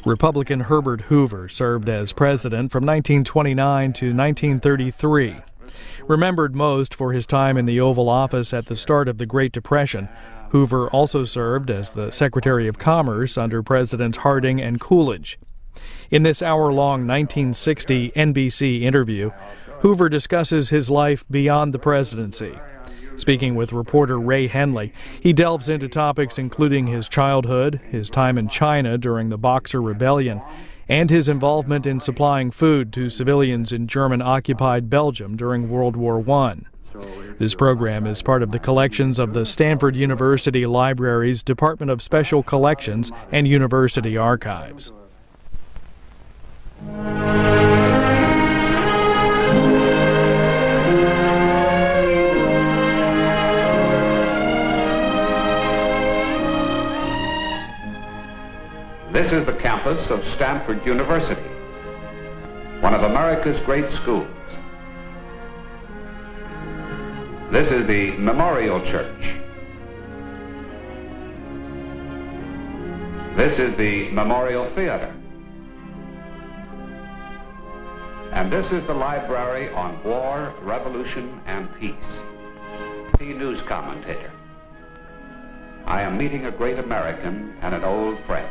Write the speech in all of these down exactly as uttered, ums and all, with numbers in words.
Republican Herbert Hoover served as president from nineteen twenty-nine to nineteen thirty-three. Remembered most for his time in the Oval Office at the start of the Great Depression, Hoover also served as the Secretary of Commerce under Presidents Harding and Coolidge. In this hour-long nineteen sixty N B C interview, Hoover discusses his life beyond the presidency. Speaking with reporter Ray Henley, he delves into topics including his childhood, his time in China during the Boxer Rebellion, and his involvement in supplying food to civilians in German-occupied Belgium during World War One. This program is part of the collections of the Stanford University Library's Department of Special Collections and University Archives. This is the campus of Stanford University, one of America's great schools. This is the Memorial Church. This is the Memorial Theater. And this is the Library on War, Revolution, and Peace. The news commentator. I am meeting a great American and an old friend.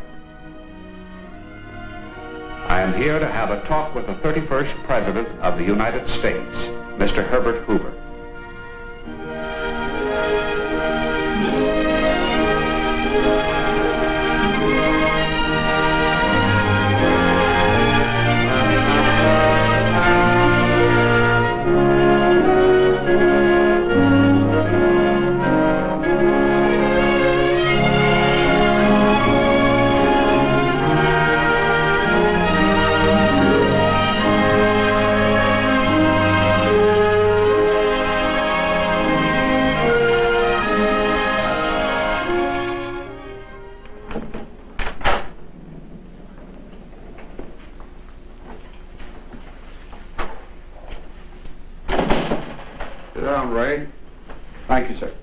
I am here to have a talk with the thirty-first President of the United States, Mister Herbert Hoover. Sit down, Ray. Thank you, sir.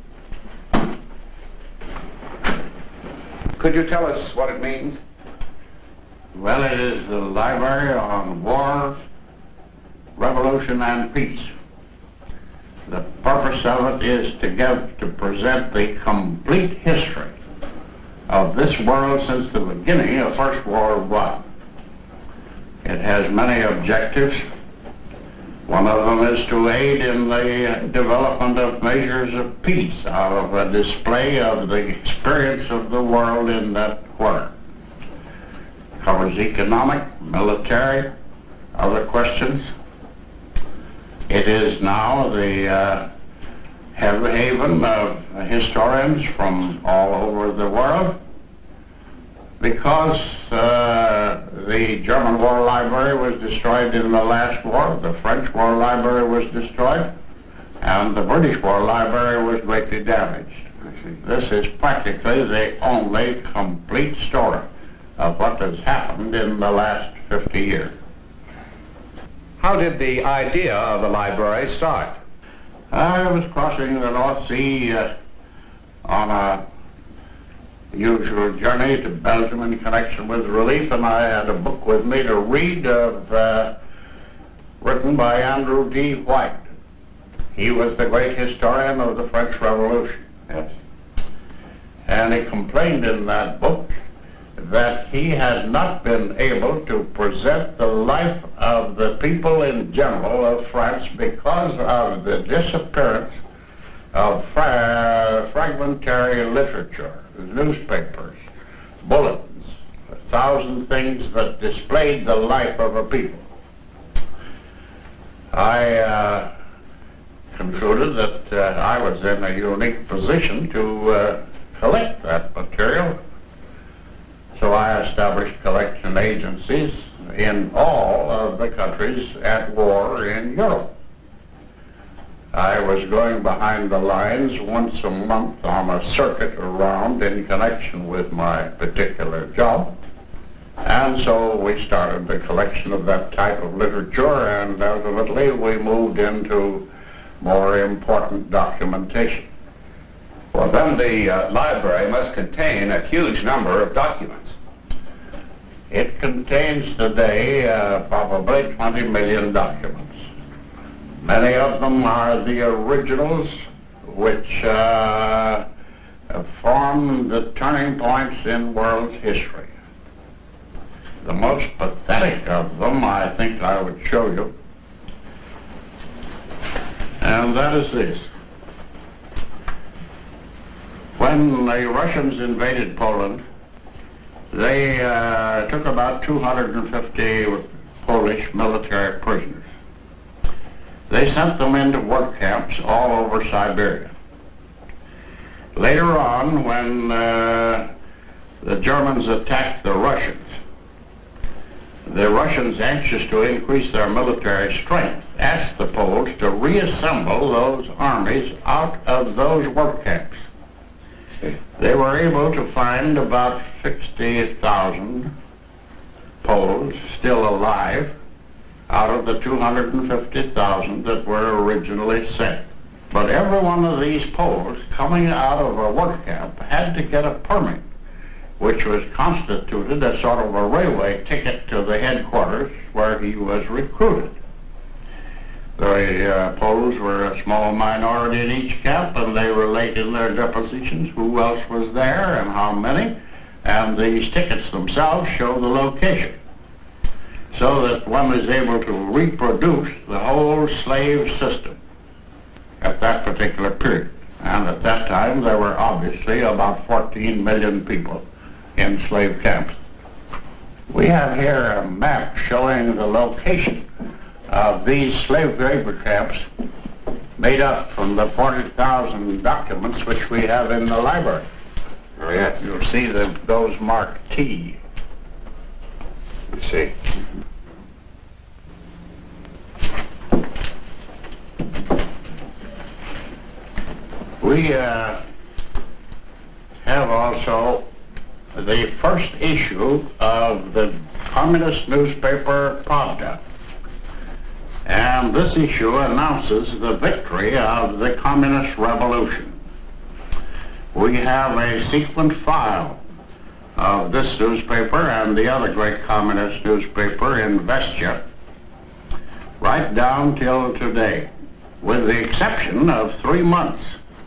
Could you tell us what it means? Well, it is the Library on War, Revolution, and Peace. The purpose of it is to give, to present the complete history of this world since the beginning of First World War. It has many objectives. One of them is to aid in the development of measures of peace out of a display of the experience of the world in that quarter. It covers economic, military, other questions. It is now the uh, haven of historians from all over the world, because uh, the German War Library was destroyed in the last war, the French War Library was destroyed, and the British War Library was greatly damaged. This is practically the only complete story of what has happened in the last fifty years. How did the idea of the library start? I was crossing the North Sea uh, on a usual journey to Belgium in connection with relief, and I had a book with me to read of, uh, written by Andrew D. White. He was the great historian of the French Revolution. Yes. And he complained in that book that he had not been able to present the life of the people in general of France because of the disappearance of fra fragmentary literature, newspapers, bulletins, a thousand things that displayed the life of a people. I uh, concluded that uh, I was in a unique position to uh, collect that material. So I established collection agencies in all of the countries at war in Europe. I was going behind the lines once a month on a circuit around in connection with my particular job. And so we started the collection of that type of literature, and ultimately we moved into more important documentation. Well, then the uh, library must contain a huge number of documents. It contains today uh, probably twenty million documents. Many of them are the originals which uh, form the turning points in world history. The most pathetic of them, I think I would show you, and that is this. When the Russians invaded Poland, they uh, took about two hundred fifty Polish military prisoners. They sent them into work camps all over Siberia. Later on, when uh, the Germans attacked the Russians, the Russians, anxious to increase their military strength, asked the Poles to reassemble those armies out of those work camps. They were able to find about sixty thousand Poles still alive out of the two hundred fifty thousand that were originally sent. But every one of these Poles coming out of a work camp had to get a permit, which was constituted as sort of a railway ticket to the headquarters where he was recruited. The uh, Poles were a small minority in each camp, and they relate in their depositions who else was there and how many, and these tickets themselves show the location, so that one is able to reproduce the whole slave system at that particular period. And at that time, there were obviously about fourteen million people in slave camps. We have here a map showing the location of these slave labor camps, made up from the forty thousand documents which we have in the library. Oh, yes. You'll see the, those marked T. Let's see. We uh, have also the first issue of the communist newspaper Pravda. And this issue announces the victory of the communist revolution. We have a sequent file of this newspaper and the other great communist newspaper in Vestia, right down till today, with the exception of three months.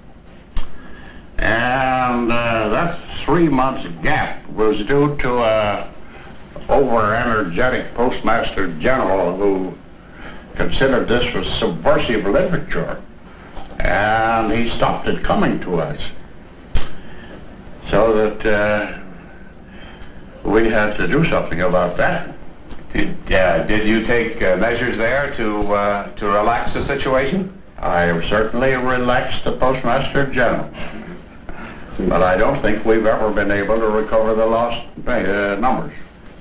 And uh, that three months gap was due to a over-energetic postmaster general who considered this was subversive literature, and he stopped it coming to us, so that uh, we had to do something about that. Did, uh, did you take uh, measures there to, uh, to relax the situation? I certainly relaxed the postmaster general, but I don't think we've ever been able to recover the lost uh, numbers.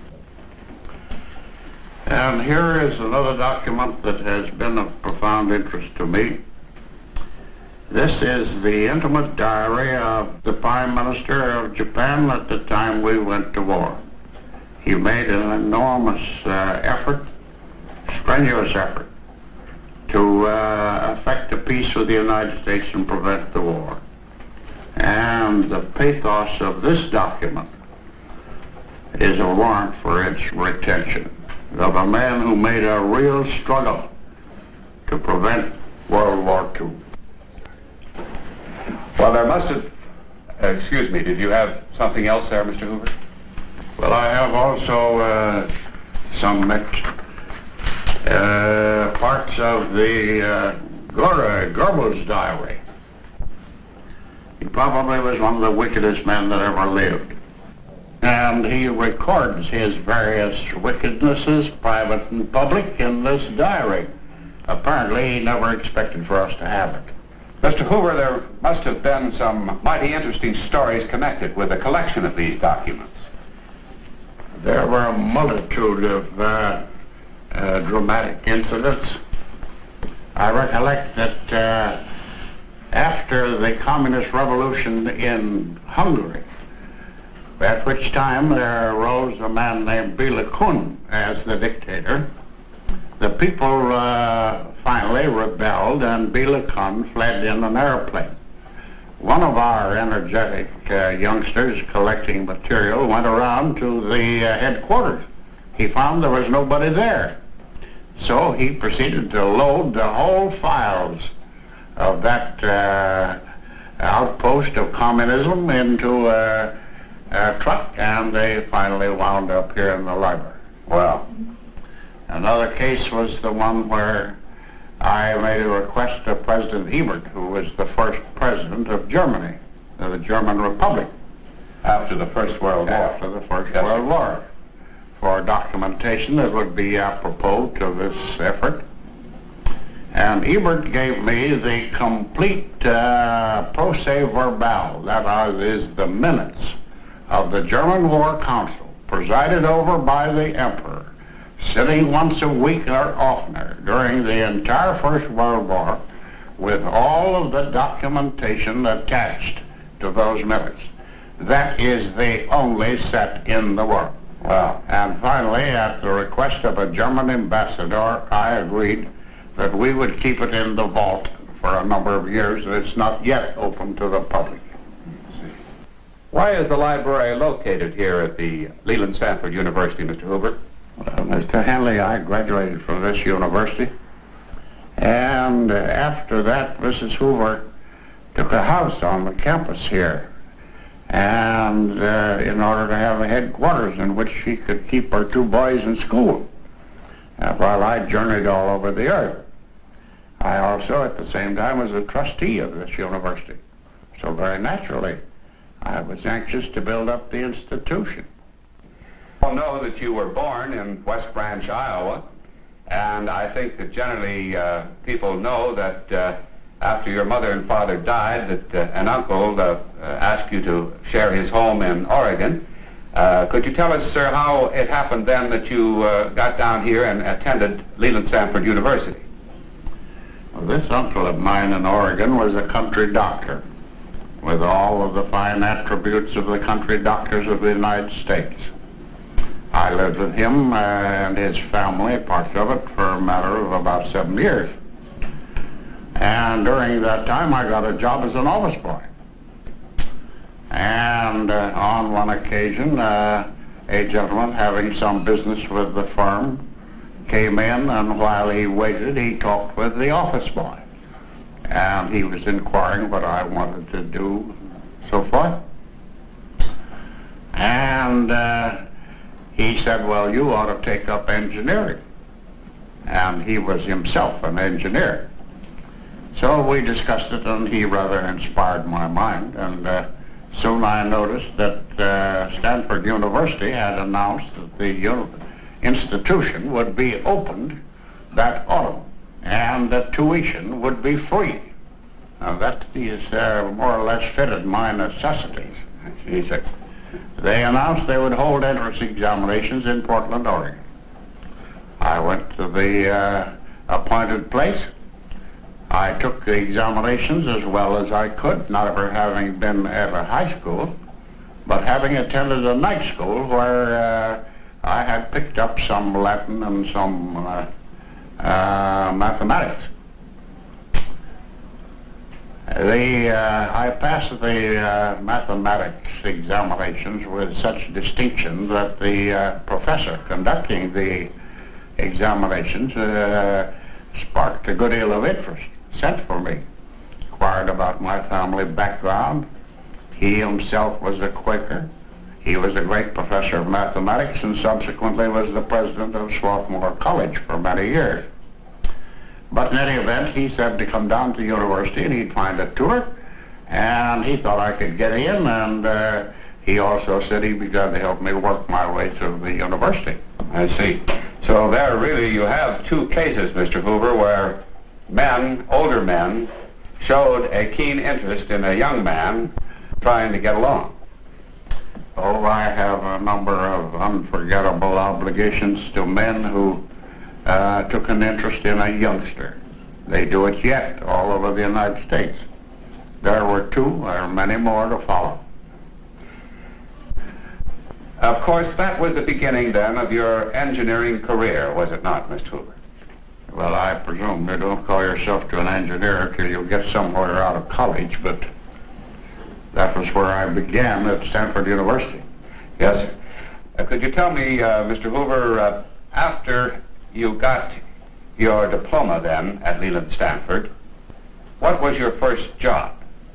And here is another document that has been of profound interest to me. This is the intimate diary of the Prime Minister of Japan at the time we went to war. He made an enormous uh, effort, strenuous effort, to uh, effect a peace with the United States and prevent the war. And the pathos of this document is a warrant for its retention, of a man who made a real struggle to prevent World War Two. Well, there must have, uh, excuse me, did you have something else there, Mister Hoover? Well, I have also uh, some mixed uh, parts of the uh, Gora, Goebbels' diary. He probably was one of the wickedest men that ever lived. And he records his various wickednesses, private and public, in this diary. Apparently, he never expected for us to have it. Mister Hoover, there must have been some mighty interesting stories connected with the collection of these documents. There were a multitude of uh, uh, dramatic incidents. I recollect that uh, after the communist revolution in Hungary, at which time there arose a man named Béla Kun as the dictator, the people uh, finally rebelled, and Béla Kun fled in an airplane. one of our energetic uh, youngsters collecting material went around to the uh, headquarters. He found there was nobody there. So he proceeded to load the whole files of that uh, outpost of communism into a, a truck, and they finally wound up here in the library. Well, another case was the one where I made a request to President Herbert, who was the first president of Germany, of the German Republic. After the First World War. After the First Yes, World sir. War. For documentation that would be apropos to this effort. And Herbert gave me the complete uh, procès verbal, that is the minutes of the German War Council, presided over by the Emperor, sitting once a week or oftener during the entire First World War, with all of the documentation attached to those minutes. That is the only set in the world. Wow. And finally, at the request of a German ambassador, I agreed that we would keep it in the vault for a number of years, and it's not yet open to the public. Why is the library located here at the Leland Stanford University, Mister Hoover? Well, Mister Henley, I graduated from this university, and uh, after that, Missus Hoover took a house on the campus here, and uh, in order to have a headquarters in which she could keep her two boys in school, uh, while I journeyed all over the earth. I also, at the same time, was a trustee of this university. So very naturally, I was anxious to build up the institution. Well, know that you were born in West Branch, Iowa, and I think that generally uh, people know that uh, after your mother and father died, that uh, an uncle uh, uh, asked you to share his home in Oregon. Uh, could you tell us, sir, how it happened then that you uh, got down here and attended Leland Stanford University? Well, this uncle of mine in Oregon was a country doctor, with all of the fine attributes of the country doctors of the United States. I lived with him uh, and his family, parts of it, for a matter of about seven years. And during that time, I got a job as an office boy. And uh, on one occasion, uh, a gentleman having some business with the firm came in, and while he waited, he talked with the office boy. And he was inquiring what I wanted to do, so forth. And uh, he said, well, you ought to take up engineering. And he was himself an engineer. So we discussed it, and he rather inspired my mind. And uh, soon I noticed that uh, Stanford University had announced that the uni- institution would be opened that autumn, and that tuition would be free. Now that is uh, more or less fitted my necessities. He said, they announced they would hold entrance examinations in Portland, Oregon. I went to the uh, appointed place. I took the examinations as well as I could, not ever having been at a high school, but having attended a night school where uh, I had picked up some Latin and some uh, uh, mathematics. The, uh, I passed the uh, mathematics examinations with such distinction that the uh, professor conducting the examinations uh, sparked a good deal of interest, sent for me, inquired about my family background. He himself was a Quaker. He was a great professor of mathematics and subsequently was the president of Swarthmore College for many years. But in any event, he said to come down to the university and he'd find a tutor, and he thought I could get in, and uh, he also said he'd be glad to help me work my way through the university. I see. So there really you have two cases, Mister Hoover, where men, older men, showed a keen interest in a young man trying to get along. Oh, I have a number of unforgettable obligations to men who uh, took an interest in a youngster. They do it yet all over the United States. There were two, there are many more to follow. Of course, that was the beginning then of your engineering career, was it not, Mister Hoover? Well, I presume you don't call yourself to an engineer till you get somewhere out of college, but That was where I began at Stanford University. Yes, sir. Uh, could you tell me, uh, Mister Hoover, uh, after you got your diploma then at Leland Stanford, what was your first job?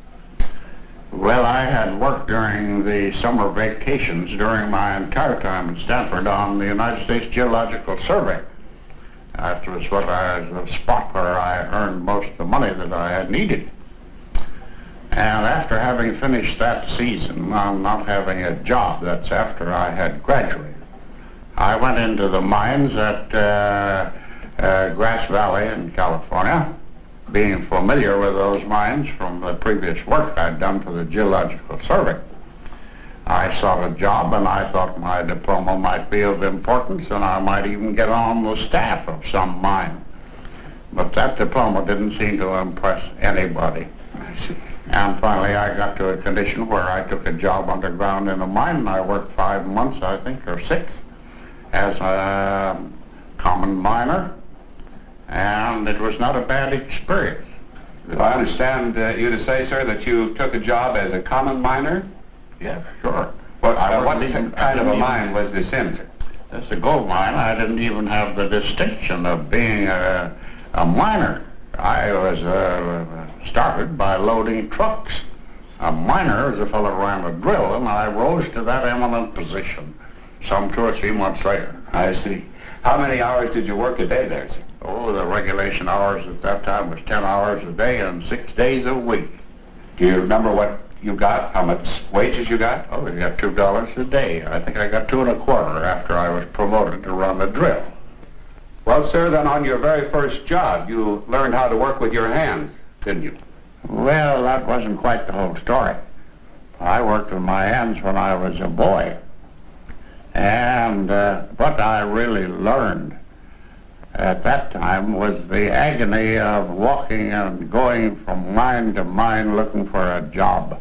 Well, I had worked during the summer vacations during my entire time at Stanford on the United States Geological Survey. That was what I, the spot where I earned most of the money that I had needed. And after having finished that season, on not having a job, that's after I had graduated, I went into the mines at uh, uh, Grass Valley in California, being familiar with those mines from the previous work I'd done for the Geological Survey. I sought a job, and I thought my diploma might be of importance, and I might even get on the staff of some mine. But that diploma didn't seem to impress anybody. I see. And finally I got to a condition where I took a job underground in a mine, and I worked five months, I think, or six, as a common miner. And it was not a bad experience. Do I understand uh, you to say, sir, that you took a job as a common miner? Yeah, sure. What, I uh, what wouldn't even- kind I of a didn't mine was this in, sir? even- It's a gold mine. I didn't even have the distinction of being a, a miner. I was uh, started by loading trucks. A miner is a fellow who ran a drill, and I rose to that eminent position some two or three months later. I see. How many hours did you work a day there, sir? Oh, the regulation hours at that time was ten hours a day and six days a week. Do you remember what you got, how much wages you got? Oh, we got two dollars a day. I think I got two and a quarter after I was promoted to run the drill. Well, sir, then on your very first job, you learned how to work with your hands, didn't you? Well, that wasn't quite the whole story. I worked with my hands when I was a boy. And uh, what I really learned at that time was the agony of walking and going from mine to mine looking for a job.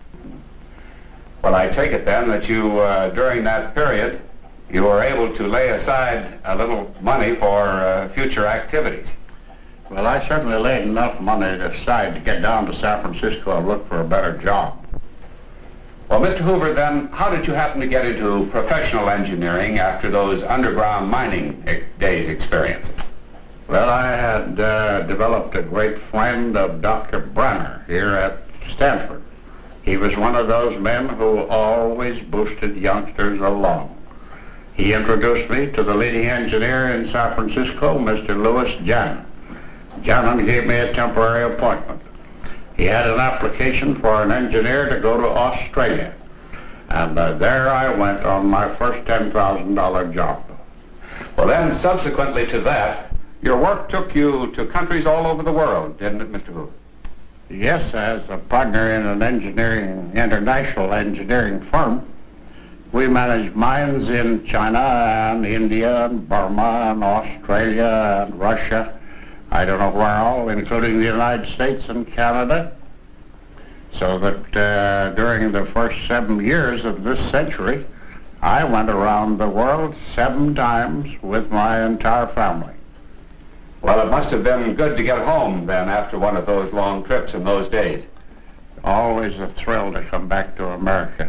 Well, I take it then that you, uh, during that period, you were able to lay aside a little money for uh, future activities. Well, I certainly laid enough money aside to get down to San Francisco and look for a better job. Well, Mister Hoover, then, how did you happen to get into professional engineering after those underground mining e- days experience? Well, I had uh, developed a great friend of Doctor Brenner here at Stanford. He was one of those men who always boosted youngsters along. He introduced me to the leading engineer in San Francisco, Mister Louis Jannon. Jannon gave me a temporary appointment. He had an application for an engineer to go to Australia. And uh, there I went on my first ten thousand dollar job. Well, then, subsequently to that, your work took you to countries all over the world, didn't it, Mister Hoover? Yes, as a partner in an engineering, international engineering firm, we managed mines in China and India and Burma and Australia and Russia. I don't know where all, including the United States and Canada. So that uh, during the first seven years of this century, I went around the world seven times with my entire family. Well, it must have been good to get home then after one of those long trips in those days. Always a thrill to come back to America.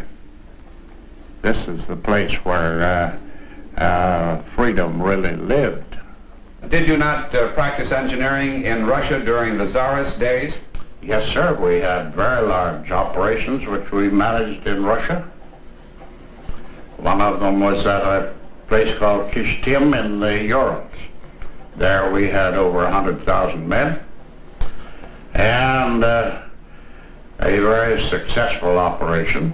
This is the place where uh, uh, freedom really lived. Did you not uh, practice engineering in Russia during the Tsarist days? Yes, sir. We had very large operations which we managed in Russia. One of them was at a place called Kishtim in the Urals. There we had over one hundred thousand men, and uh, a very successful operation.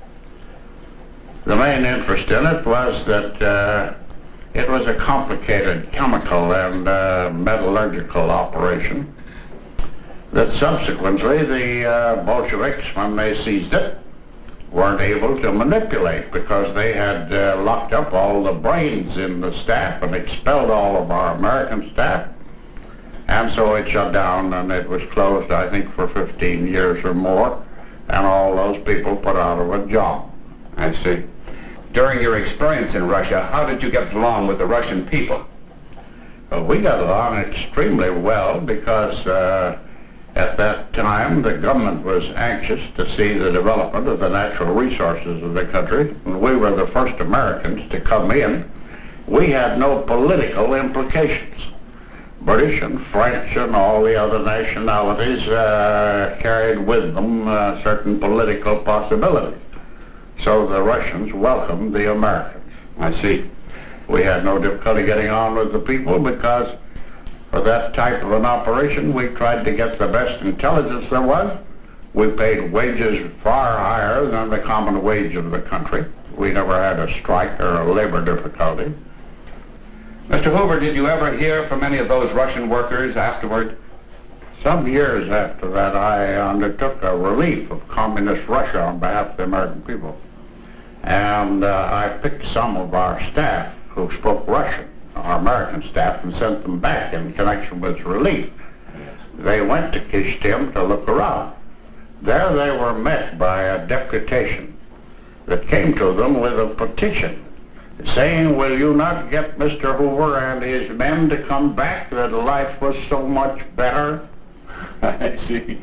The main interest in it was that uh, it was a complicated chemical and uh, metallurgical operation that subsequently the uh, Bolsheviks, when they seized it, weren't able to manipulate because they had uh, locked up all the brains in the staff and expelled all of our American staff. And so it shut down and it was closed, I think, for fifteen years or more, and all those people put out of a job. I see. During your experience in Russia, how did you get along with the Russian people? Well, we got along extremely well because uh, At that time, the government was anxious to see the development of the natural resources of the country, and we were the first Americans to come in. We had no political implications. British and French and all the other nationalities uh, carried with them uh, certain political possibilities. So the Russians welcomed the Americans. I see. We had no difficulty getting on with the people because for that type of an operation, we tried to get the best intelligence there was. We paid wages far higher than the common wage of the country. We never had a strike or a labor difficulty. Mister Hoover, did you ever hear from any of those Russian workers afterward? Some years after that, I undertook a relief of communist Russia on behalf of the American people. And uh, I picked some of our staff who spoke Russian, our American staff, and sent them back in connection with relief. They went to Kishtim to look around. There they were met by a deputation that came to them with a petition saying, will you not get Mister Hoover and his men to come back, that life was so much better? I see.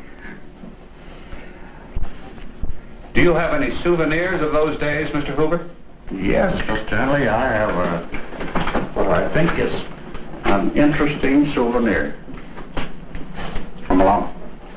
Do you have any souvenirs of those days, Mister Hoover? Yes, Mister Henley, I have a, what I think is an interesting souvenir. Come along.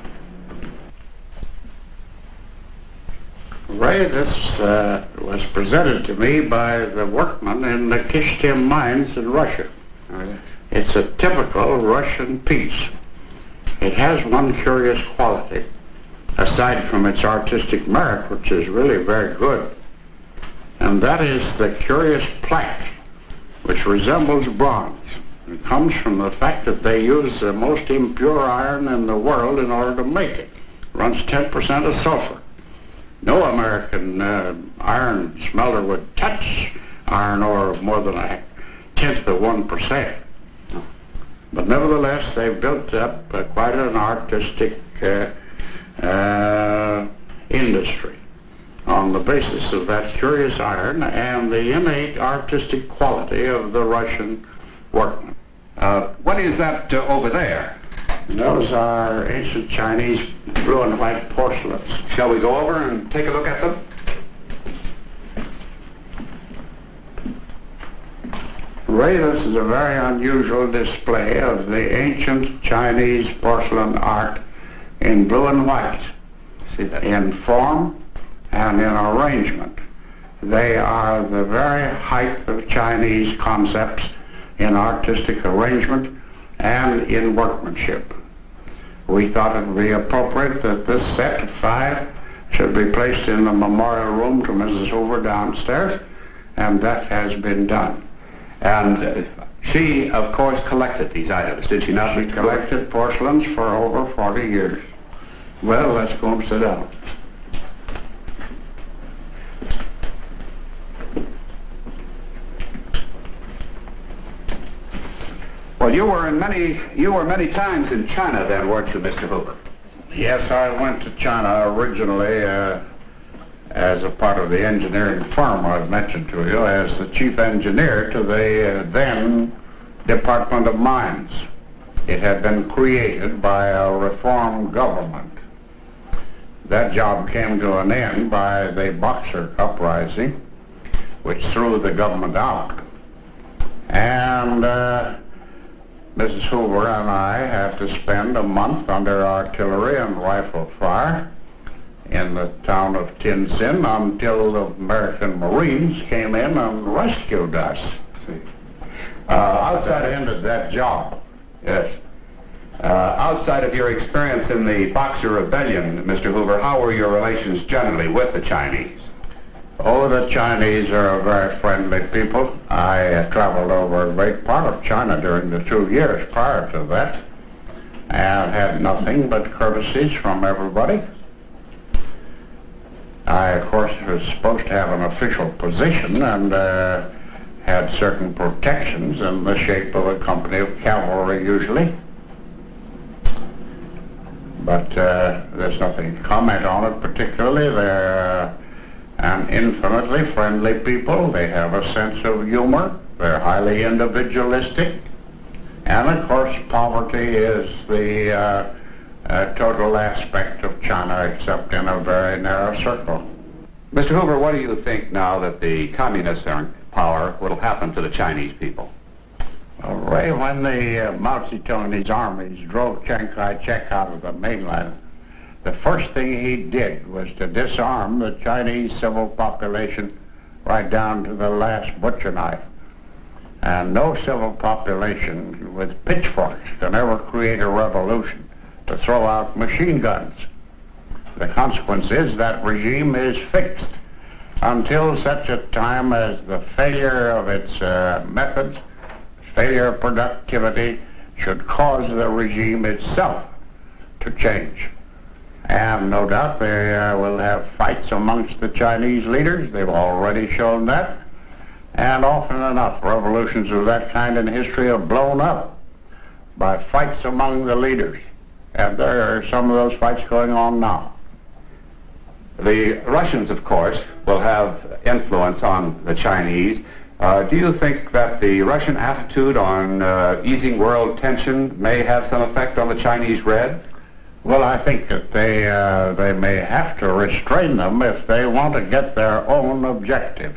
Ray, this uh, was presented to me by the workmen in the Kishtim mines in Russia. It's a typical Russian piece. It has one curious quality, aside from its artistic merit, which is really very good, and that is the curious plaque, which resembles bronze. It comes from the fact that they use the most impure iron in the world in order to make it. It runs ten percent of sulfur. No American uh, iron smelter would touch iron ore of more than a tenth of one percent. But nevertheless, they built up uh, quite an artistic uh, uh, industry on the basis of that curious iron and the innate artistic quality of the Russian workmen. Uh, what is that uh, over there? Those are ancient Chinese blue and white porcelains. Shall we go over and take a look at them? Ray, this is a very unusual display of the ancient Chinese porcelain art in blue and white, See that? in form and in arrangement. They are the very height of Chinese concepts in artistic arrangement and in workmanship. We thought it would be appropriate that this set of five should be placed in the memorial room to Missus Hoover downstairs, and that has been done. And uh, she, of course, collected these items, did she not? She collected porcelains for over forty years. Well, let's go and sit down. Well, you were in many, you were many times in China then, weren't you, Mister Hoover? Yes, I went to China originally uh, as a part of the engineering firm I've mentioned to you, as the chief engineer to the uh, then Department of Mines. It had been created by a reform government. That job came to an end by the Boxer uprising, which threw the government out. And uh, Missus Hoover and I had to spend a month under artillery and rifle fire in the town of Tientsin until the American Marines came in and rescued us. See, uh, outside that ended that job. Yes. Uh, outside of your experience in the Boxer Rebellion, Mister Hoover, how were your relations generally with the Chinese? Oh, the Chinese are a very friendly people. I uh, traveled over a great part of China during the two years prior to that and had nothing but courtesies from everybody. I, of course, was supposed to have an official position and uh, had certain protections in the shape of a company of cavalry usually. But uh, there's nothing to comment on it particularly. They're uh, an infinitely friendly people. They have a sense of humor. They're highly individualistic. And of course, poverty is the uh, uh, total aspect of China except in a very narrow circle. Mister Hoover, what do you think now that the communists are in power, what will happen to the Chinese people? Well, Ray, when the uh, Mao Zedong and his armies drove Chiang Kai-shek out of the mainland, the first thing he did was to disarm the Chinese civil population right down to the last butcher knife. And no civil population with pitchforks can ever create a revolution to throw out machine guns. The consequence is that regime is fixed until such a time as the failure of its uh, methods, failure of productivity, should cause the regime itself to change. And no doubt they uh, will have fights amongst the Chinese leaders. They've already shown that. And often enough, revolutions of that kind in history have blown up by fights among the leaders. And there are some of those fights going on now. The Russians, of course, will have influence on the Chinese. Uh, do you think that the Russian attitude on uh, easing world tension may have some effect on the Chinese Reds? Well, I think that they, uh, they may have to restrain them if they want to get their own objectives.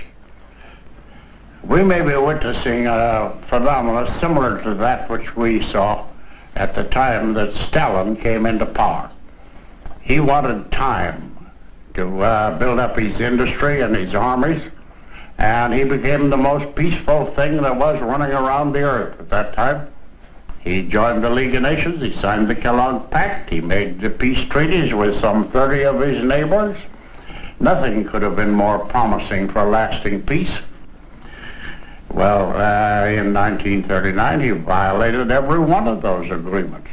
We may be witnessing a phenomenon similar to that which we saw at the time that Stalin came into power. He wanted time to uh, build up his industry and his armies, and he became the most peaceful thing that was running around the earth at that time. He joined the League of Nations, he signed the Kellogg Pact, he made the peace treaties with some thirty of his neighbors. Nothing could have been more promising for lasting peace. Well, uh, in nineteen thirty-nine, he violated every one of those agreements.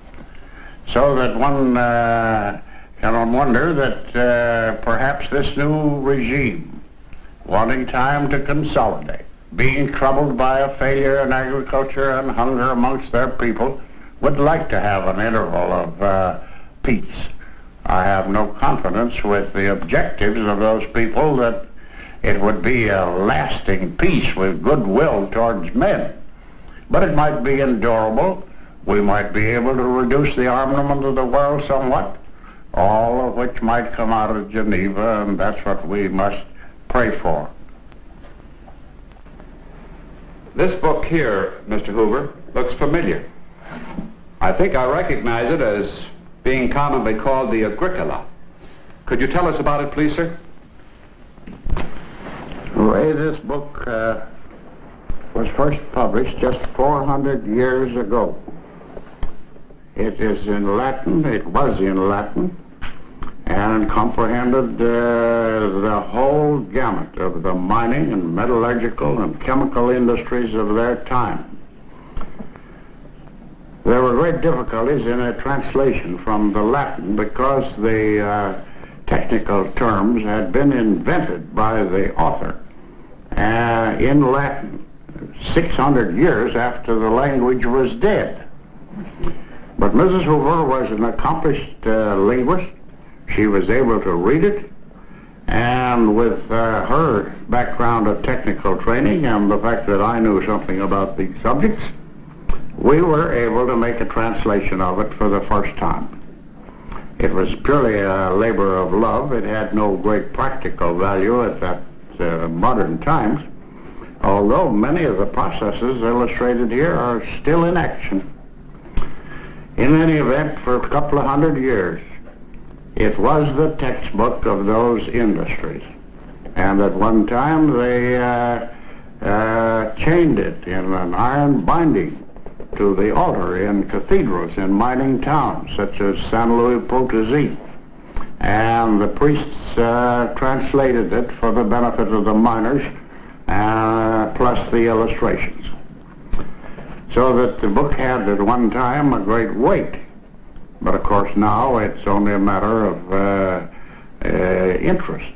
So that one uh, can wonder that uh, perhaps this new regime, wanting time to consolidate, being troubled by a failure in agriculture and hunger amongst their people, would like to have an interval of uh, peace. I have no confidence with the objectives of those people that it would be a lasting peace with goodwill towards men. But it might be endurable. We might be able to reduce the armament of the world somewhat, all of which might come out of Geneva, and that's what we must pray for. This book here, Mister Hoover, looks familiar. I think I recognize it as being commonly called the Agricola. Could you tell us about it, please, sir? Ray, this book uh, was first published just four hundred years ago. It is in Latin, it was in Latin, and comprehended uh, the whole gamut of the mining and metallurgical and chemical industries of their time. There were great difficulties in a translation from the Latin because the uh, technical terms had been invented by the author uh, in Latin six hundred years after the language was dead. But Missus Hoover was an accomplished uh, linguist. She was able to read it, and with uh, her background of technical training and the fact that I knew something about these subjects, we were able to make a translation of it for the first time. It was purely a labor of love. It had no great practical value at that uh, modern times, although many of the processes illustrated here are still in action. In any event, for a couple of hundred years, it was the textbook of those industries. And at one time they uh, uh, chained it in an iron binding to the altar in cathedrals in mining towns such as San Luis Potosí. And the priests uh, translated it for the benefit of the miners, uh, plus the illustrations. So that the book had at one time a great weight. But of course now it's only a matter of uh, uh, interest.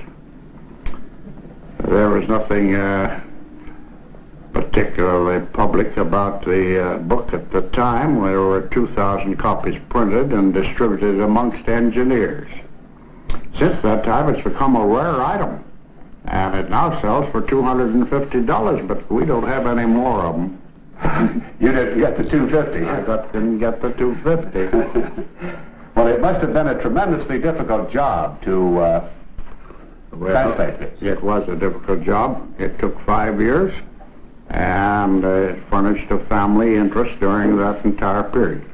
There was nothing uh, particularly public about the uh, book at the time. There were two thousand copies printed and distributed amongst engineers. Since that time it's become a rare item, and it now sells for two hundred fifty dollars, but we don't have any more of them. You didn't get the two hundred fifty dollars. I got, didn't get the two hundred fifty dollars. Well, it must have been a tremendously difficult job to uh, Well, translate this. it was a difficult job. It took five years, and uh, it furnished a family interest during that entire period.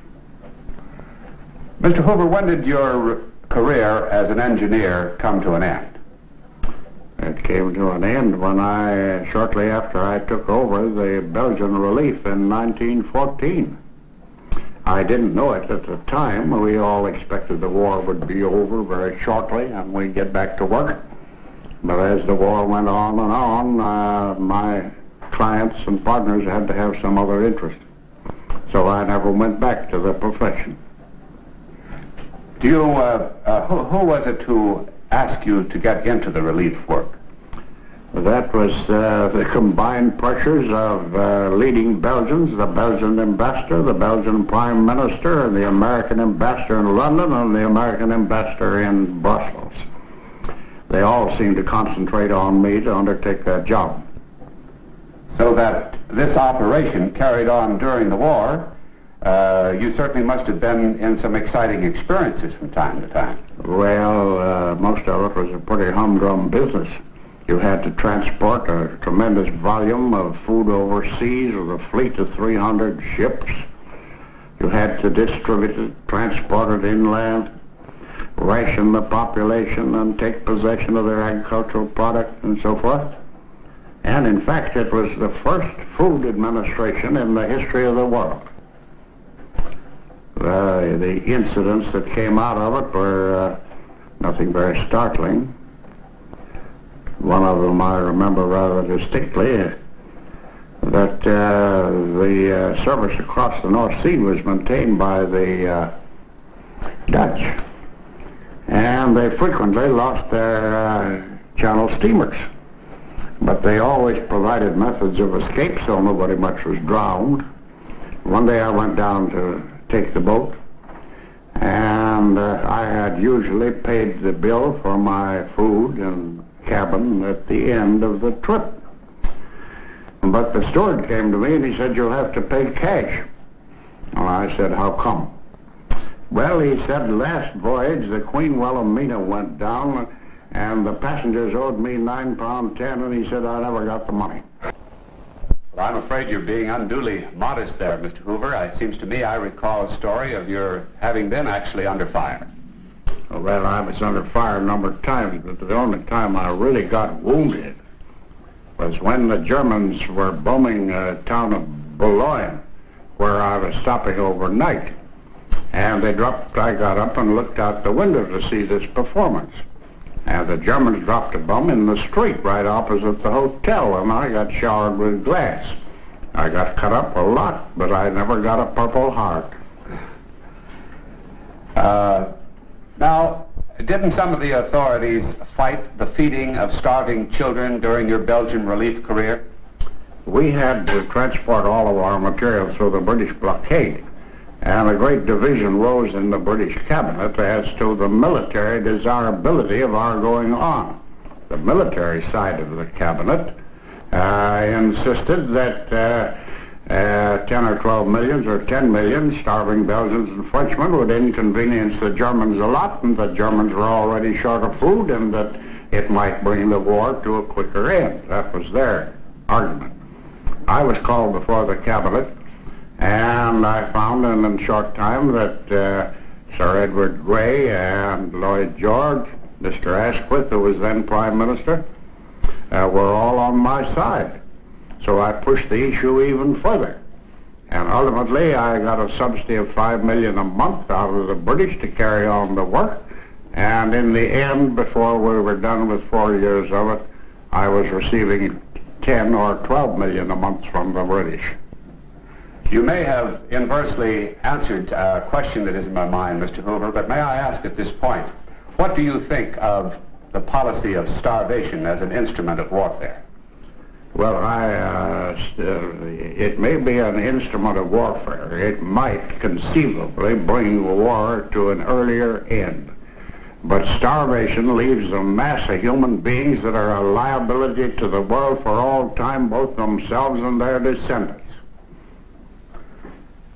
Mister Hoover, when did your career as an engineer come to an end? It came to an end when I, shortly after I took over the Belgian relief in nineteen fourteen. I didn't know it at the time. We all expected the war would be over very shortly and we'd get back to work. But as the war went on and on, uh, my clients and partners had to have some other interest. So I never went back to the profession. Do you, uh, uh, who, who was it who asked you to get into the relief work? That was uh, the combined pressures of uh, leading Belgians, the Belgian ambassador, the Belgian prime minister, and the American ambassador in London, and the American ambassador in Brussels. They all seemed to concentrate on me to undertake that job. So that this operation carried on during the war, uh, you certainly must have been in some exciting experiences from time to time. Well, uh, most of it was a pretty humdrum business. You had to transport a tremendous volume of food overseas with a fleet of three hundred ships. You had to distribute it, transport it inland, ration the population, and take possession of their agricultural product and so forth. And in fact, it was the first food administration in the history of the world. Uh, the incidents that came out of it were uh, nothing very startling. One of them I remember rather distinctly, uh, that uh, the uh, service across the North Sea was maintained by the uh, Dutch, and they frequently lost their uh, channel steamers. But they always provided methods of escape, so nobody much was drowned. One day I went down to take the boat, and uh, I had usually paid the bill for my food and cabin at the end of the trip. But the steward came to me and he said, "You'll have to pay cash." And I said, "How come?" Well, he said, "Last voyage the Queen Wilhelmina went down and the passengers owed me nine pound ten, and he said I never got the money." Well, I'm afraid you're being unduly modest there, Mister Hoover. It seems to me I recall a story of your having been actually under fire. Well, I was under fire a number of times, but the only time I really got wounded was when the Germans were bombing the town of Boulogne, where I was stopping overnight. And they dropped, I got up and looked out the window to see this performance. And the Germans dropped a bomb in the street right opposite the hotel, and I got showered with glass. I got cut up a lot, but I never got a Purple Heart. Uh, now, didn't some of the authorities fight the feeding of starving children during your Belgian relief career? We had to transport all of our material through the British blockade, and a great division rose in the British cabinet as to the military desirability of our going on. The military side of the cabinet uh, insisted that uh, uh, ten or twelve millions or ten million starving Belgians and Frenchmen would inconvenience the Germans a lot, and the Germans were already short of food, and that it might bring the war to a quicker end. That was their argument. I was called before the cabinet, and I found in a short time that uh, Sir Edward Grey and Lloyd George, Mister Asquith, who was then Prime Minister, uh, were all on my side. So I pushed the issue even further. And ultimately I got a subsidy of five million a month out of the British to carry on the work. And in the end, before we were done with four years of it, I was receiving ten or twelve million a month from the British. You may have inversely answered a question that is in my mind, Mister Hoover, but may I ask at this point, what do you think of the policy of starvation as an instrument of warfare? Well, I, uh, it may be an instrument of warfare. It might conceivably bring war to an earlier end. But starvation leaves a mass of human beings that are a liability to the world for all time, both themselves and their descendants.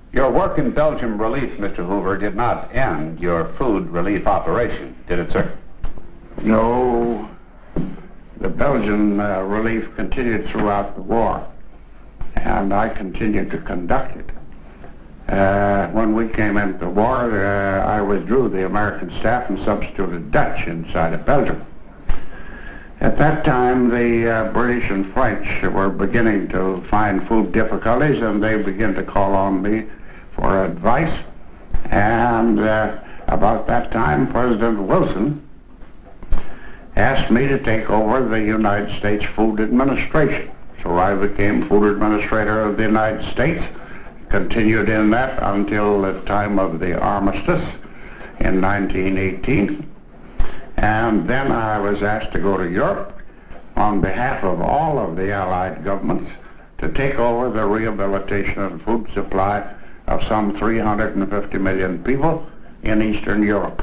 Your work in Belgium relief, Mister Hoover, did not end your food relief operation, did it, sir? No, the Belgian uh, relief continued throughout the war, and I continued to conduct it. Uh, when we came into the war, uh, I withdrew the American staff and substituted Dutch inside of Belgium. At that time, the uh, British and French were beginning to find food difficulties, and they began to call on me for advice. And uh, about that time, President Wilson asked me to take over the United States Food Administration. So I became Food Administrator of the United States, continued in that until the time of the armistice in nineteen eighteen. And then I was asked to go to Europe on behalf of all of the Allied governments to take over the rehabilitation and food supply of some three hundred fifty million people in Eastern Europe.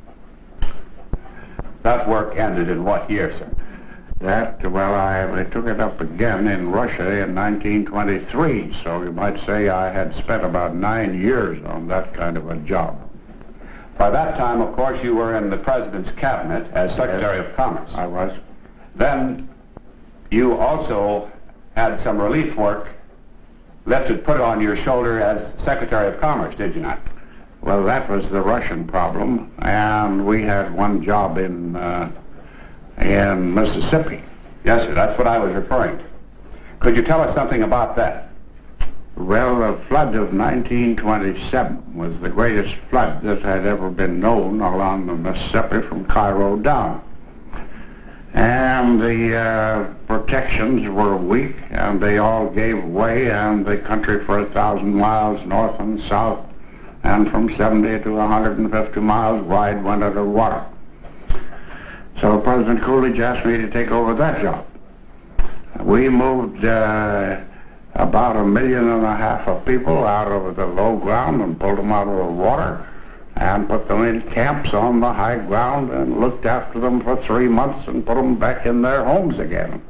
That work ended in what year, sir? That, well, I, I took it up again in Russia in nineteen twenty-three, so you might say I had spent about nine years on that kind of a job. By that time, of course, you were in the President's cabinet as Secretary Yes, of Commerce. I was. Then you also had some relief work lifted, put on your shoulder as Secretary of Commerce, did you not? Well, that was the Russian problem, and we had one job in, uh, in Mississippi. Yes, sir, that's what I was referring to. Could you tell us something about that? Well, the flood of nineteen twenty-seven was the greatest flood that had ever been known along the Mississippi from Cairo down. And the uh, protections were weak, and they all gave way, and the country for a thousand miles north and south, and from seventy to one hundred fifty miles wide went under water. So President Coolidge asked me to take over that job. We moved uh, about a million and a half of people out of the low ground and pulled them out of the water and put them in camps on the high ground and looked after them for three months and put them back in their homes again.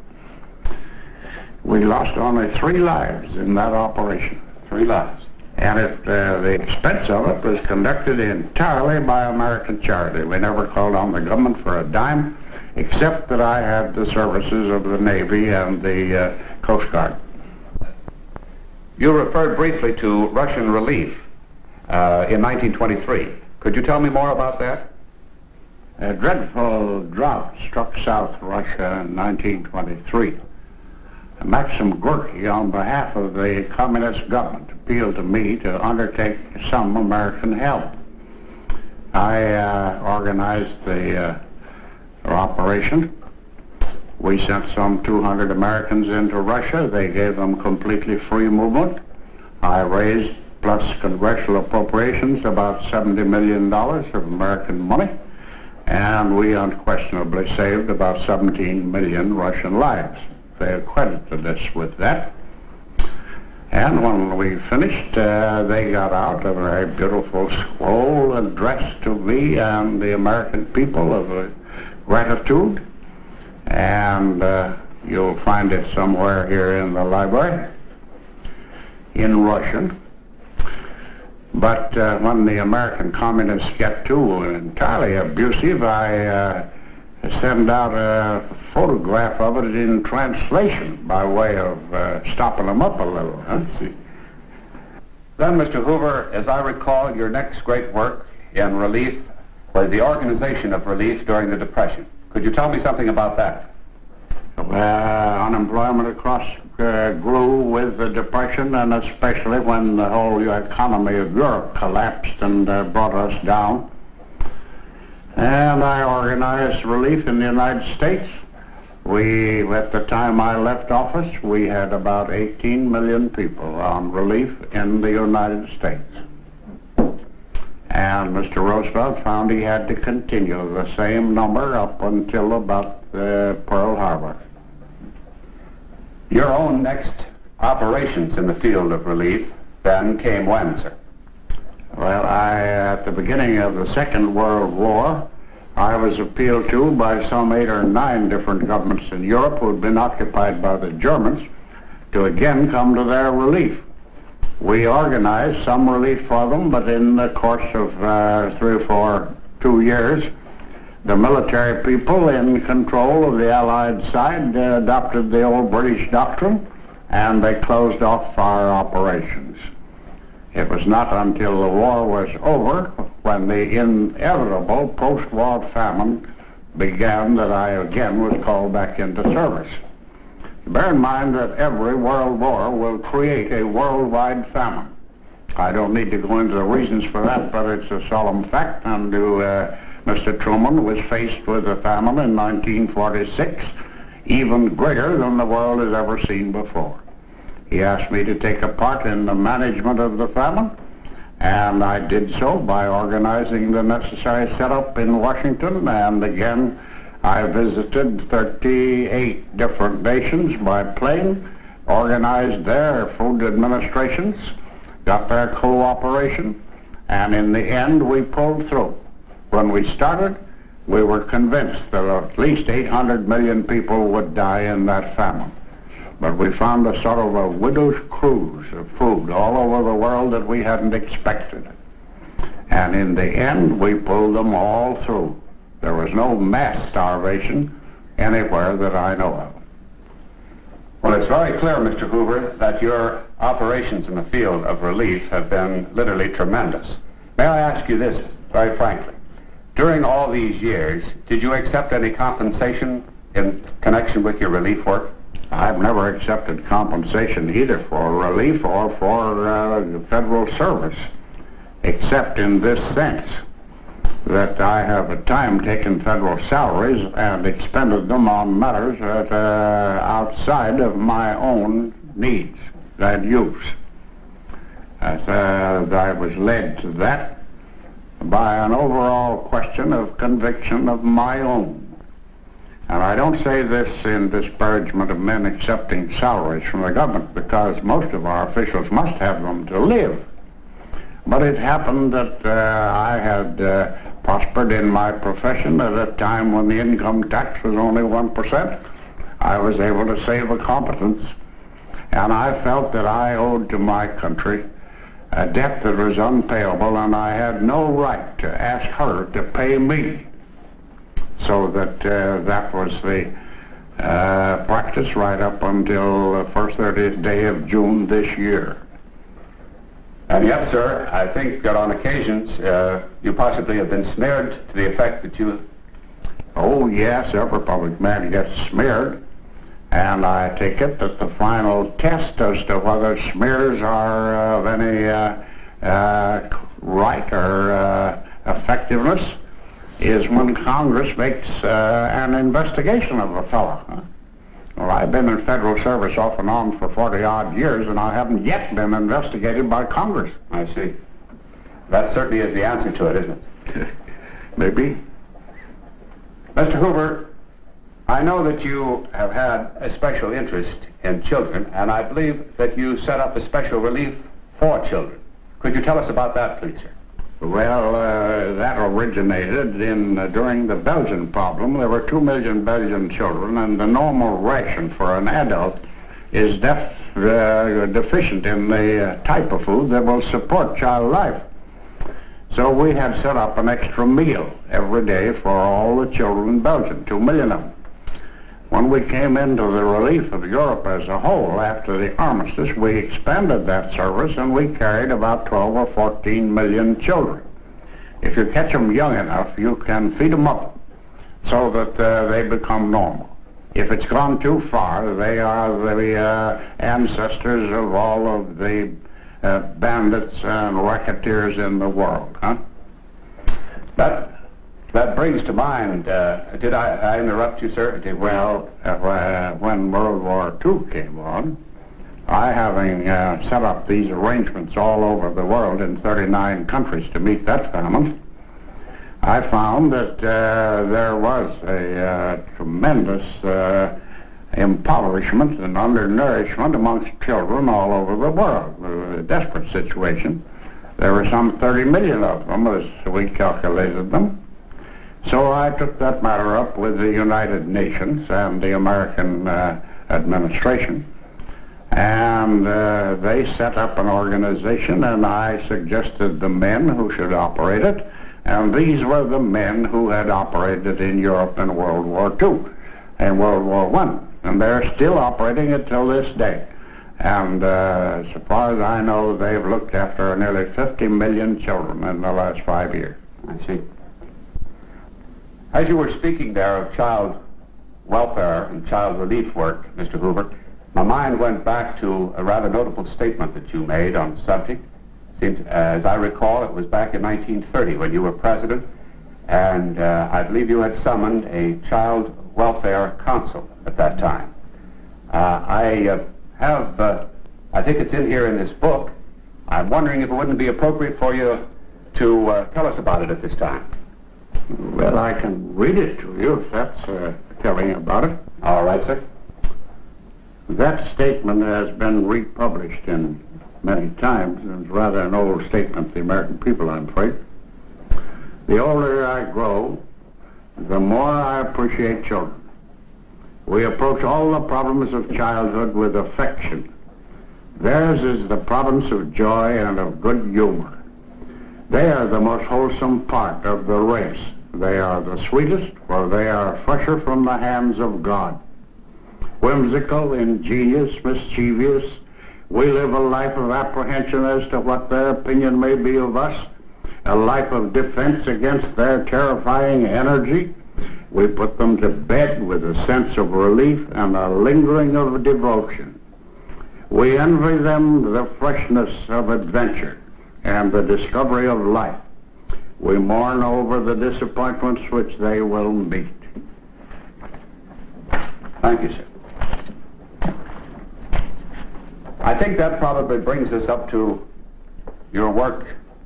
We lost only three lives in that operation. Three lives. And it, uh, the expense of it was conducted entirely by American charity. We never called on the government for a dime, except that I had the services of the Navy and the uh, Coast Guard. You referred briefly to Russian relief uh, in nineteen twenty-three. Could you tell me more about that? A dreadful drought struck South Russia in nineteen twenty-three. Maxim Gorky, on behalf of the communist government, appealed to me to undertake some American help. I uh, organized the uh, operation. We sent some two hundred Americans into Russia. They gave them completely free movement. I raised, plus congressional appropriations, about seventy million dollars of American money, and we unquestionably saved about seventeen million Russian lives. They accredited us with that. And when we finished, uh, they got out a very beautiful scroll addressed to me and the American people of uh, gratitude. And uh, you'll find it somewhere here in the library, in Russian. But uh, when the American communists get too entirely abusive, I uh, send out a photograph of it in translation by way of uh, stopping them up a little. Huh? See. Then, Mister Hoover, as I recall, your next great work in relief was the organization of relief during the Depression. Could you tell me something about that? Uh, unemployment across uh, grew with the Depression, and especially when the whole economy of Europe collapsed and uh, brought us down. And I organized relief in the United States. We, at the time I left office, we had about eighteen million people on relief in the United States. And Mister Roosevelt found he had to continue the same number up until about uh, Pearl Harbor. Your own next operations in the field of relief then came when, sir? Well, I, at the beginning of the Second World War, I was appealed to by some eight or nine different governments in Europe who had been occupied by the Germans to again come to their relief. We organized some relief for them, but in the course of uh, three or four, two years, the military people in control of the Allied side uh, adopted the old British doctrine, and they closed off our operations. It was not until the war was over, when the inevitable post-war famine began, that I again was called back into service. Bear in mind that every world war will create a worldwide famine. I don't need to go into the reasons for that, but it's a solemn fact, and to, uh, Mister Truman was faced with a famine in nineteen forty-six, even greater than the world has ever seen before. He asked me to take a part in the management of the famine, and I did so by organizing the necessary setup in Washington, and again, I visited thirty-eight different nations by plane, organized their food administrations, got their cooperation, and in the end we pulled through. When we started, we were convinced that at least eight hundred million people would die in that famine. But we found a sort of a widow's cruise of food all over the world that we hadn't expected. And in the end, we pulled them all through. There was no mass starvation anywhere that I know of. Well, it's very clear, Mister Hoover, that your operations in the field of relief have been literally tremendous. May I ask you this, very frankly? During all these years, did you accept any compensation in connection with your relief work? I've never accepted compensation either for relief or for uh, federal service, except in this sense, that I have at times taken federal salaries and expended them on matters that, uh, outside of my own needs and use. As, uh, I was led to that by an overall question of conviction of my own. And I don't say this in disparagement of men accepting salaries from the government, because most of our officials must have them to live. But it happened that uh, I had uh, prospered in my profession at a time when the income tax was only one percent. I was able to save a competence, and I felt that I owed to my country a debt that was unpayable, and I had no right to ask her to pay me. So that uh, that was the uh, practice right up until the first thirtieth day of June this year. And yet, sir, I think that on occasions uh, you possibly have been smeared to the effect that you... Oh, yes, every public man gets smeared. And I take it that the final test as to whether smears are of any uh, uh, right or uh, effectiveness is when Congress makes uh, an investigation of a fellow. Huh? Well, I've been in federal service off and on for forty odd years, and I haven't yet been investigated by Congress. I see. That certainly is the answer to it, isn't it? Maybe. Mister Hoover, I know that you have had a special interest in children, and I believe that you set up a special relief for children. Could you tell us about that, please, sir? Well, uh, that originated in uh, during the Belgian problem. There were two million Belgian children, and the normal ration for an adult is def uh, deficient in the uh, type of food that will support child life. So we had set up an extra meal every day for all the children in Belgium, two million of them. When we came into the relief of Europe as a whole after the armistice, we expanded that service, and we carried about twelve or fourteen million children. If you catch them young enough, you can feed them up so that uh, they become normal. If it's gone too far, they are the uh, ancestors of all of the uh, bandits and racketeers in the world, huh? That That brings to mind, uh, did I, I interrupt you, sir? Did well, uh, when World War Two came on, I, having uh, set up these arrangements all over the world in thirty-nine countries to meet that famine, I found that uh, there was a uh, tremendous uh, impoverishment and undernourishment amongst children all over the world. It was a desperate situation. There were some thirty million of them, as we calculated them. So I took that matter up with the United Nations and the American uh, administration, And uh, they set up an organization, and I suggested the men who should operate it, and these were the men who had operated in Europe in World War Two and World War One, and they're still operating it till this day. And uh, so far as I know, they've looked after nearly fifty million children in the last five years. I see. As you were speaking there of child welfare and child relief work, Mister Hoover, my mind went back to a rather notable statement that you made on the subject. Seems, as I recall, it was back in nineteen thirty when you were president, and uh, I believe you had summoned a child welfare council at that time. Uh, I uh, have, uh, I think it's in here in this book. I'm wondering if it wouldn't be appropriate for you to uh, tell us about it at this time. Well, I can read it to you if that's uh, telling about it. All right, sir. That statement has been republished in many times, and it's rather an old statement to the American people, I'm afraid. The older I grow, the more I appreciate children. We approach all the problems of childhood with affection. Theirs is the province of joy and of good humor. They are the most wholesome part of the race. They are the sweetest, for they are fresher from the hands of God. Whimsical, ingenious, mischievous, we live a life of apprehension as to what their opinion may be of us, a life of defense against their terrifying energy. We put them to bed with a sense of relief and a lingering of devotion. We envy them the freshness of adventure and the discovery of life. We mourn over the disappointments which they will meet. Thank you, sir. I think that probably brings us up to your work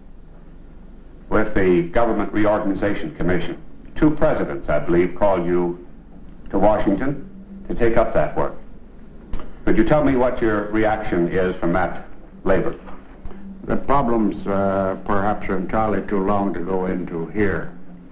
with the Government Reorganization Commission. Two presidents, I believe, called you to Washington to take up that work. Could you tell me what your reaction is from that labor? The problems uh, perhaps are entirely too long to go into here.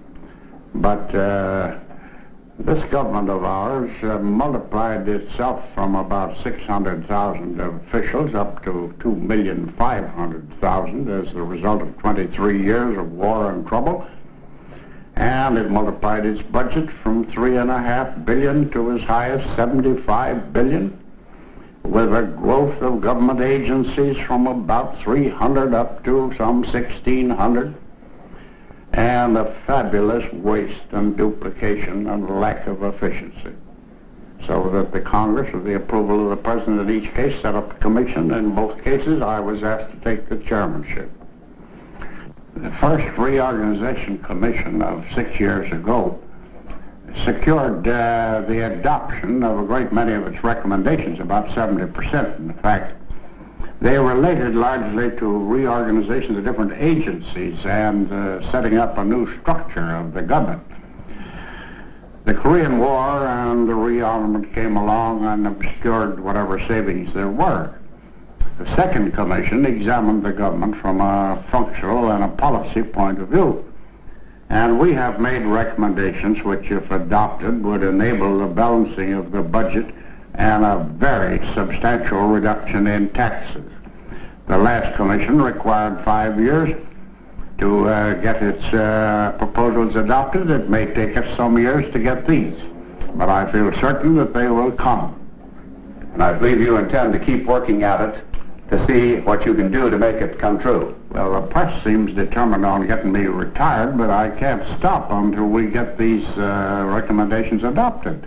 But uh, this government of ours uh, multiplied itself from about six hundred thousand officials up to two million five hundred thousand as the result of twenty-three years of war and trouble. And it multiplied its budget from three and a half billion to as high as seventy-five billion, with a growth of government agencies from about three hundred up to some sixteen hundred, and a fabulous waste and duplication and lack of efficiency. So that the Congress, with the approval of the President in each case, set up a commission. In both cases, I was asked to take the chairmanship. The first reorganization commission of six years ago secured uh, the adoption of a great many of its recommendations, about seventy percent in fact. They related largely to reorganization of different agencies and uh, setting up a new structure of the government. The Korean War and the rearmament came along and obscured whatever savings there were. The second commission examined the government from a functional and a policy point of view. And we have made recommendations which, if adopted, would enable the balancing of the budget and a very substantial reduction in taxes. The last commission required five years to uh, get its uh, proposals adopted. It may take us some years to get these, but I feel certain that they will come. And I believe you intend to keep working at it to see what you can do to make it come true. Well, the press seems determined on getting me retired, but I can't stop until we get these uh, recommendations adopted.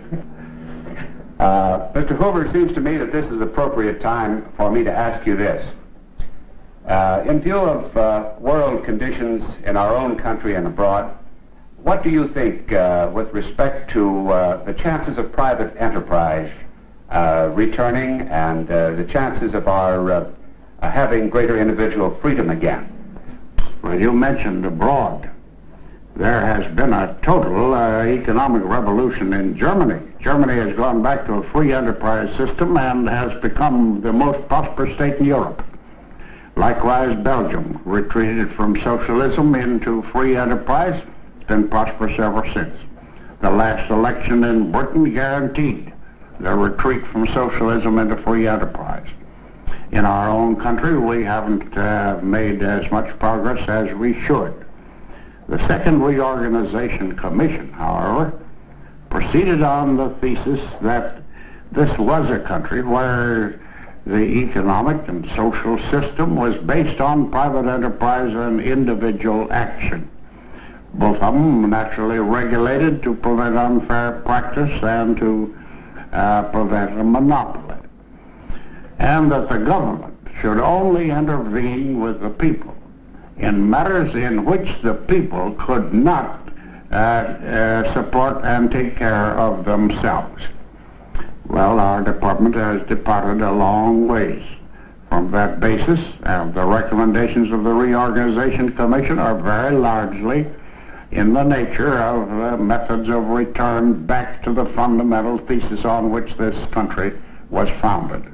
Uh, Mister Hoover, it seems to me that this is the appropriate time for me to ask you this. Uh, in view of uh, world conditions in our own country and abroad, what do you think uh, with respect to uh, the chances of private enterprise uh, returning and uh, the chances of our uh, uh, having greater individual freedom again? Well, you mentioned abroad. There has been a total uh, economic revolution in Germany. Germany has gone back to a free enterprise system and has become the most prosperous state in Europe. Likewise, Belgium retreated from socialism into free enterprise, been prosperous ever since. The last election in Britain guaranteed the retreat from socialism into free enterprise. In our own country, we haven't uh, made as much progress as we should. The Second Reorganization Commission, however, proceeded on the thesis that this was a country where the economic and social system was based on private enterprise and individual action. Both of them naturally regulated to prevent unfair practice and to uh, prevent a monopoly. And that the government should only intervene with the people in matters in which the people could not uh, uh, support and take care of themselves. Well, our department has departed a long ways from that basis, and the recommendations of the Reorganization Commission are very largely in the nature of uh, methods of return back to the fundamental thesis on which this country was founded.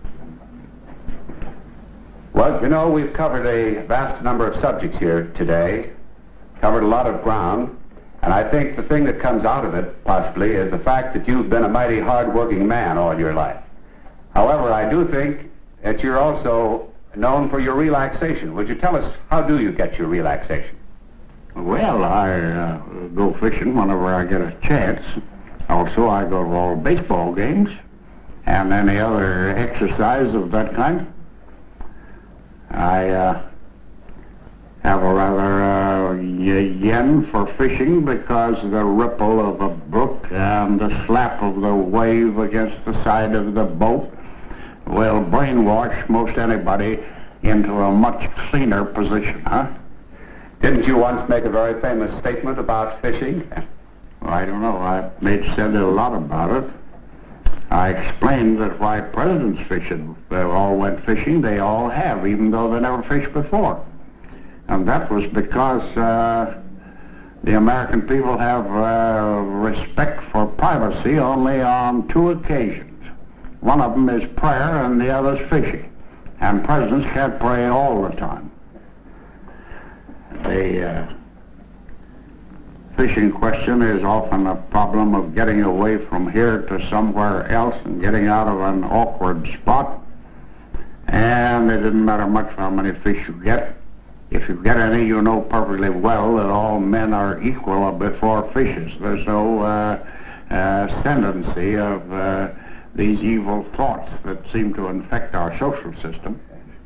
Well, you know, we've covered a vast number of subjects here today, covered a lot of ground, and I think the thing that comes out of it, possibly, is the fact that you've been a mighty hard-working man all your life. However, I do think that you're also known for your relaxation. Would you tell us, how do you get your relaxation? Well, I uh, go fishing whenever I get a chance. Also, I go to all baseball games and any other exercise of that kind. I uh, have a rather uh, yen for fishing because the ripple of a brook and the slap of the wave against the side of the boat will brainwash most anybody into a much cleaner position, huh? Didn't you once make a very famous statement about fishing? Well, I don't know. I made said a lot about it. I explained that why presidents fishing, they all went fishing, they all have, even though they never fished before. And that was because uh, the American people have uh, respect for privacy only on two occasions. One of them is prayer and the other is fishing. And presidents can't pray all the time. The uh, fishing question is often a problem of getting away from here to somewhere else and getting out of an awkward spot. And it doesn't matter much how many fish you get. If you get any, you know perfectly well that all men are equal before fishes. There's no uh, uh, ascendancy of uh, these evil thoughts that seem to infect our social system.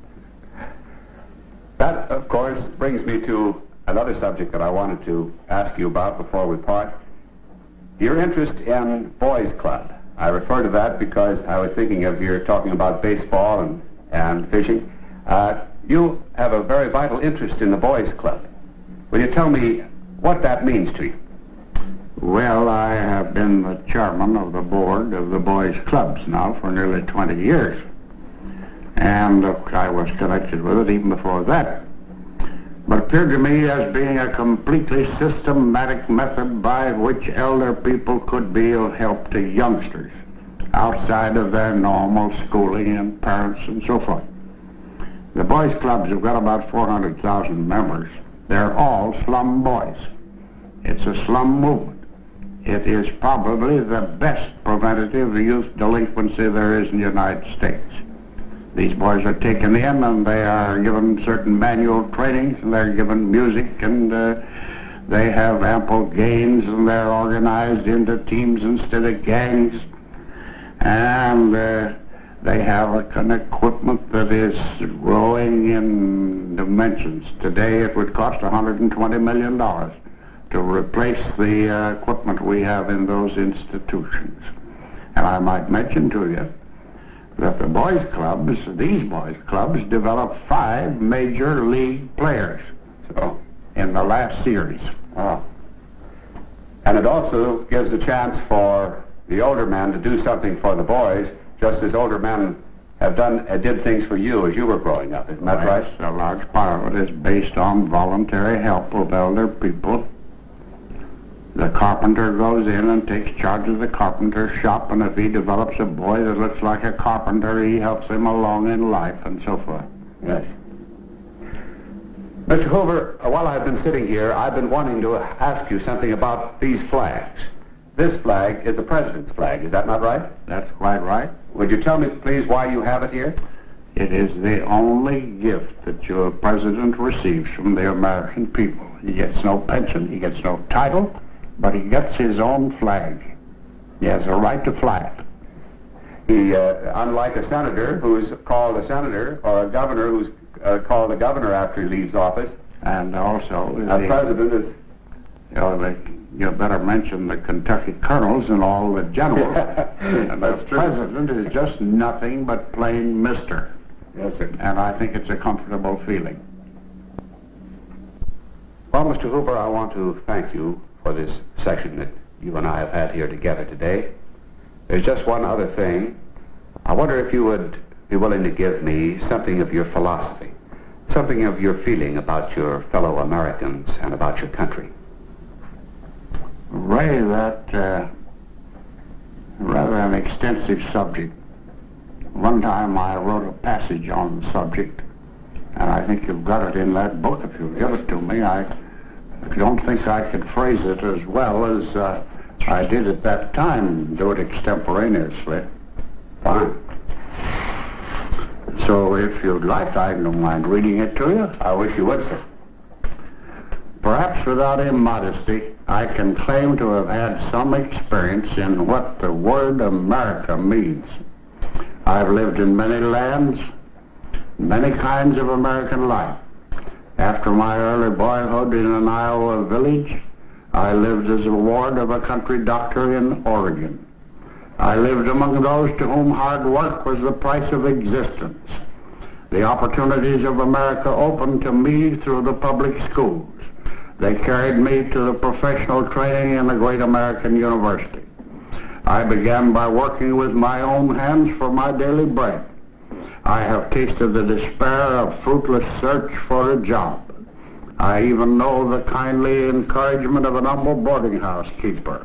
That, of course, brings me to another subject that I wanted to ask you about before we part. Your interest in Boys Club. I refer to that because I was thinking of your talking about baseball and, and fishing. Uh, you have a very vital interest in the Boys Club. Will you tell me what that means to you? Well, I have been the chairman of the board of the Boys Clubs now for nearly twenty years. And uh, I was connected with it even before that. But it appeared to me as being a completely systematic method by which elder people could be of help to youngsters outside of their normal schooling and parents and so forth. The Boys Clubs have got about four hundred thousand members. They're all slum boys. It's a slum movement. It is probably the best preventative of youth delinquency there is in the United States. These boys are taken in and they are given certain manual trainings and they're given music and uh, they have ample gains and they're organized into teams instead of gangs. And uh, they have an equipment that is growing in dimensions. Today it would cost one hundred twenty million dollars to replace the uh, equipment we have in those institutions. And I might mention to you that the boys clubs, these boys clubs, developed five major league players so, in the last series. Oh. And it also gives a chance for the older men to do something for the boys, just as older men have done, uh, did things for you as you were growing up. Isn't that right? A large part of it is based on voluntary help of elder people. The carpenter goes in and takes charge of the carpenter's shop, and if he develops a boy that looks like a carpenter, he helps him along in life and so forth. Yes. Mister Hoover, uh, while I've been sitting here, I've been wanting to ask you something about these flags. this flag is the president's flag. Is that not right? That's quite right. Would you tell me, please, why you have it here? It is the only gift that your president receives from the American people. He gets no pension, he gets no title, but he gets his own flag. He has a right to fly it. He, uh, unlike a senator who's called a senator, or a governor who's uh, called a governor after he leaves office, And also, a the, president is... You know, the, you better mention the Kentucky colonels and all the generals. And the president is just nothing but plain mister. Yes, sir. And I think it's a comfortable feeling. Well, Mister Hoover, I want to thank you for this session that you and I have had here together today. There's just one other thing. I wonder if you would be willing to give me something of your philosophy, something of your feeling about your fellow Americans and about your country. Ray, that uh, rather an extensive subject. One time I wrote a passage on the subject, and I think you've got it in that book if you'll give it to me. I don't think I could phrase it as well as uh, I did at that time, do it extemporaneously. Fine. So if you'd like, I don't mind reading it to you. I wish you would, sir. Perhaps without immodesty, I can claim to have had some experience in what the word America means. I've lived in many lands, many kinds of American life. After my early boyhood in an Iowa village, I lived as a ward of a country doctor in Oregon. I lived among those to whom hard work was the price of existence. The opportunities of America opened to me through the public schools. They carried me to the professional training in a great American university. I began by working with my own hands for my daily bread. I have tasted the despair of fruitless search for a job. I even know the kindly encouragement of an humble boarding house keeper.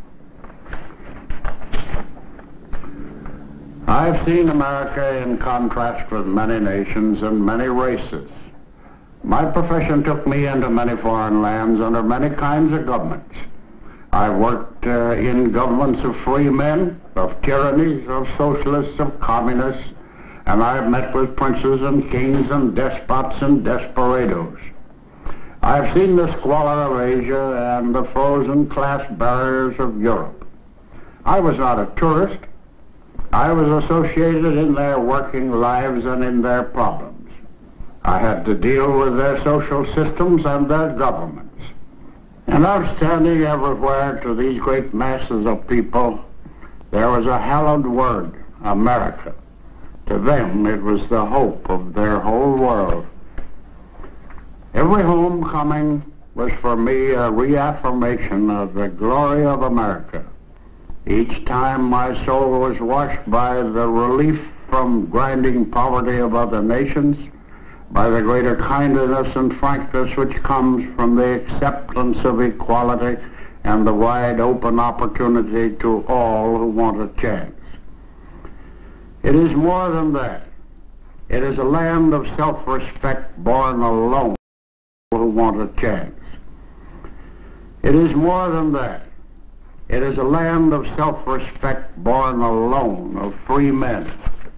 I've seen America in contrast with many nations and many races. My profession took me into many foreign lands under many kinds of governments. I've worked uh, in governments of free men, of tyrannies, of socialists, of communists, and I've met with princes and kings and despots and desperados. I've seen the squalor of Asia and the frozen class barriers of Europe. I was not a tourist. I was associated in their working lives and in their problems. I had to deal with their social systems and their governments. And outstanding everywhere to these great masses of people, there was a hallowed word, America. To them, it was the hope of their whole world. Every homecoming was for me a reaffirmation of the glory of America. Each time my soul was washed by the relief from grinding poverty of other nations, by the greater kindliness and frankness which comes from the acceptance of equality and the wide open opportunity to all who want a chance. It is more than that. It is a land of self-respect born alone who want a chance. It is more than that. It is a land of self-respect born alone of free men.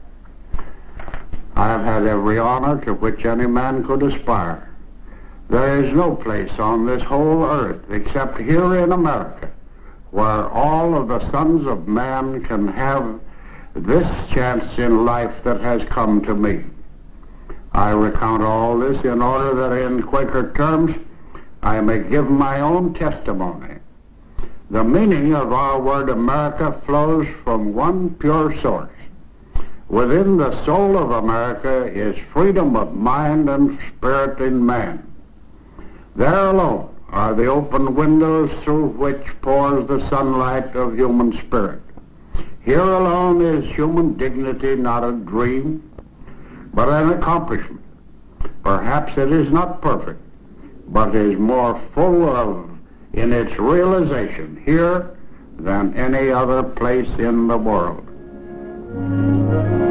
I have had every honor to which any man could aspire. There is no place on this whole earth except here in America where all of the sons of man can have this chance in life that has come to me. I recount all this in order that in Quaker terms I may give my own testimony. The meaning of our word America flows from one pure source. Within the soul of America is freedom of mind and spirit in man. There alone are the open windows through which pours the sunlight of human spirit. Here alone is human dignity not a dream, but an accomplishment. Perhaps it is not perfect, but is more full of in its realization here than any other place in the world.